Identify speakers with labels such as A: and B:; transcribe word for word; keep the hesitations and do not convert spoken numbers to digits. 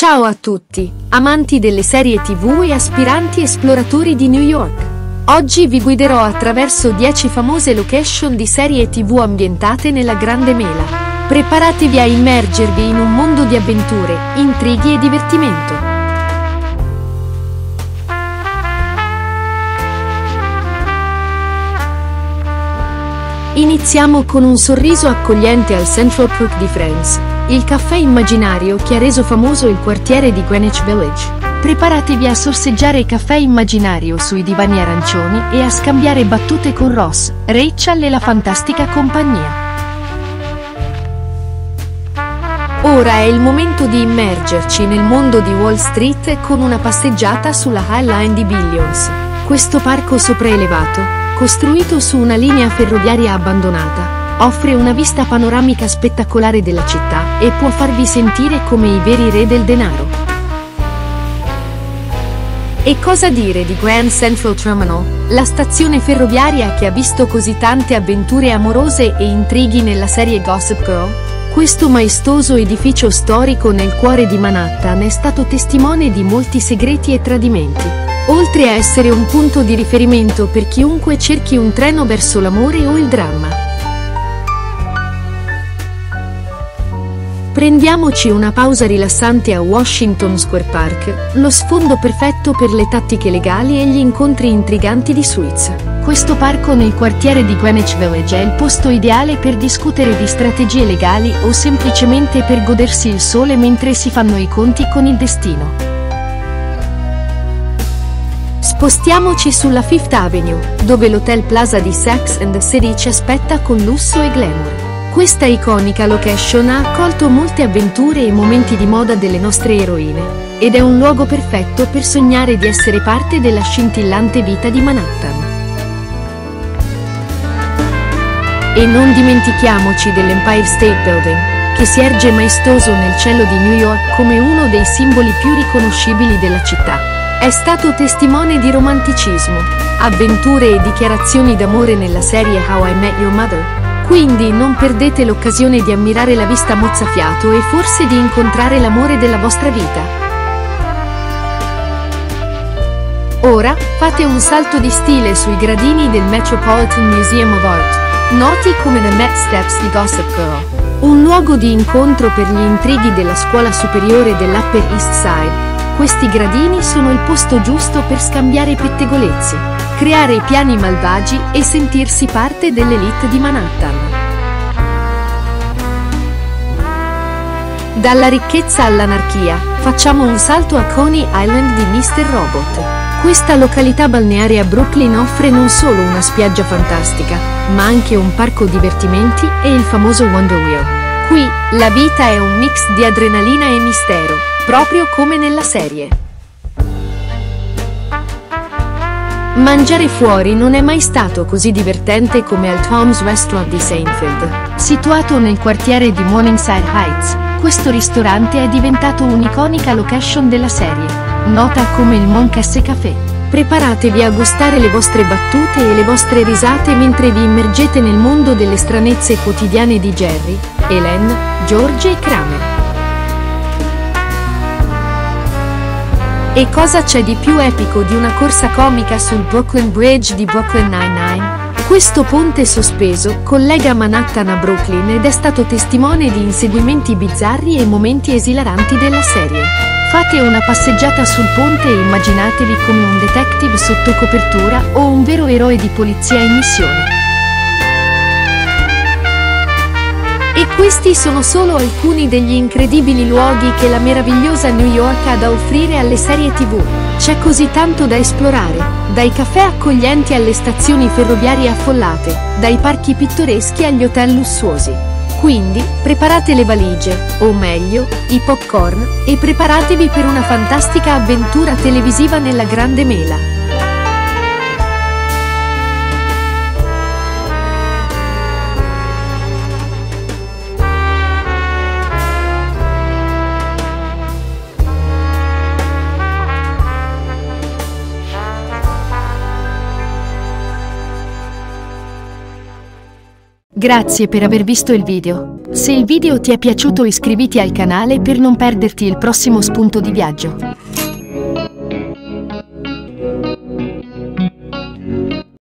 A: Ciao a tutti, amanti delle serie tivù e aspiranti esploratori di New York. Oggi vi guiderò attraverso dieci famose location di serie tivù ambientate nella Grande Mela. Preparatevi a immergervi in un mondo di avventure, intrighi e divertimento. Iniziamo con un sorriso accogliente al Central Park di Friends, il caffè immaginario che ha reso famoso il quartiere di Greenwich Village. Preparatevi a sorseggiare caffè immaginario sui divani arancioni e a scambiare battute con Ross, Rachel e la fantastica compagnia. Ora è il momento di immergerci nel mondo di Wall Street con una passeggiata sulla High Line di Billions. Questo parco sopraelevato, costruito su una linea ferroviaria abbandonata, offre una vista panoramica spettacolare della città e può farvi sentire come i veri re del denaro. E cosa dire di Grand Central Terminal, la stazione ferroviaria che ha visto così tante avventure amorose e intrighi nella serie Gossip Girl? Questo maestoso edificio storico nel cuore di Manhattan è stato testimone di molti segreti e tradimenti, oltre a essere un punto di riferimento per chiunque cerchi un treno verso l'amore o il dramma. Prendiamoci una pausa rilassante a Washington Square Park, lo sfondo perfetto per le tattiche legali e gli incontri intriganti di Suits. Questo parco nel quartiere di Greenwich Village è il posto ideale per discutere di strategie legali o semplicemente per godersi il sole mentre si fanno i conti con il destino. Spostiamoci sulla Fifth Avenue, dove l'Hotel Plaza di Sex and the City ci aspetta con lusso e glamour. Questa iconica location ha accolto molte avventure e momenti di moda delle nostre eroine, ed è un luogo perfetto per sognare di essere parte della scintillante vita di Manhattan. E non dimentichiamoci dell'Empire State Building, che si erge maestoso nel cielo di New York come uno dei simboli più riconoscibili della città. È stato testimone di romanticismo, avventure e dichiarazioni d'amore nella serie How I Met Your Mother. Quindi non perdete l'occasione di ammirare la vista mozzafiato e forse di incontrare l'amore della vostra vita. Ora, fate un salto di stile sui gradini del Metropolitan Museum of Art, noti come The Met Steps di Gossip Girl, un luogo di incontro per gli intrighi della scuola superiore dell'Upper East Side. Questi gradini sono il posto giusto per scambiare pettegolezzi, creare piani malvagi e sentirsi parte dell'elite di Manhattan. Dalla ricchezza all'anarchia, facciamo un salto a Coney Island di mister Robot. Questa località balneare a Brooklyn offre non solo una spiaggia fantastica, ma anche un parco divertimenti e il famoso Wonder Wheel. Qui, la vita è un mix di adrenalina e mistero, proprio come nella serie. Mangiare fuori non è mai stato così divertente come al Tom's Restaurant di Seinfeld, situato nel quartiere di Morningside Heights. Questo ristorante è diventato un'iconica location della serie, nota come il Moncasse Café. Preparatevi a gustare le vostre battute e le vostre risate mentre vi immergete nel mondo delle stranezze quotidiane di Jerry, Elaine, George e Kramer. E cosa c'è di più epico di una corsa comica sul Brooklyn Bridge di Brooklyn Nine-Nine? Questo ponte sospeso collega Manhattan a Brooklyn ed è stato testimone di inseguimenti bizzarri e momenti esilaranti della serie. Fate una passeggiata sul ponte e immaginatevi come un detective sotto copertura o un vero eroe di polizia in missione. E questi sono solo alcuni degli incredibili luoghi che la meravigliosa New York ha da offrire alle serie tivù. C'è così tanto da esplorare, dai caffè accoglienti alle stazioni ferroviarie affollate, dai parchi pittoreschi agli hotel lussuosi. Quindi, preparate le valigie, o meglio, i popcorn, e preparatevi per una fantastica avventura televisiva nella Grande Mela. Grazie per aver visto il video. Se il video ti è piaciuto iscriviti al canale per non perderti il prossimo spunto di viaggio.